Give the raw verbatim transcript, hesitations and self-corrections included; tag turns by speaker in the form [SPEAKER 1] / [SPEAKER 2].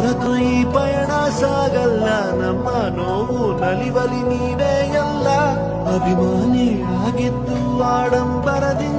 [SPEAKER 1] ಹೊರತು ಈ ಪಯಣ ಸಾಗಲ್ಲ. ನಮ್ಮ ನೋವು ನಲಿವಲಿ ನೀವೇ ಎಲ್ಲ. ಅಭಿಮಾನಿ ಆಗಿದ್ದು ಆಡಂಬರದಿ